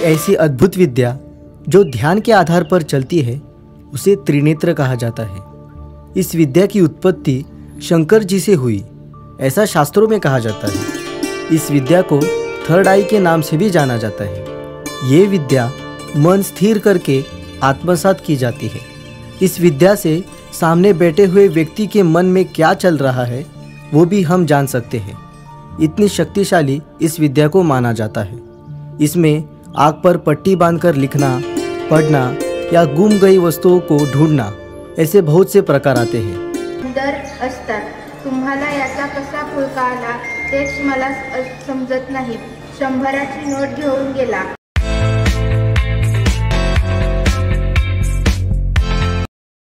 ऐसी अद्भुत विद्या जो ध्यान के आधार पर चलती है उसे त्रिनेत्र कहा जाता है। इस विद्या की उत्पत्ति शंकर जी से हुई, ऐसा शास्त्रों में कहा जाता है। इस विद्या को थर्ड आई के नाम से भी जाना जाता है। ये विद्या मन स्थिर करके आत्मसात की जाती है। इस विद्या से सामने बैठे हुए व्यक्ति के मन में क्या चल रहा है वो भी हम जान सकते हैं। इतनी शक्तिशाली इस विद्या को माना जाता है। इसमें आग पर पट्टी बांधकर लिखना, पढ़ना या गुम गई वस्तुओं को ढूंढना, ऐसे बहुत से प्रकार आते हैं। सुंदर असतात, तुम्हाला याचा कसा फुलका आला तेच मला समजत नाही। 100ची नोट घेऊन गेला।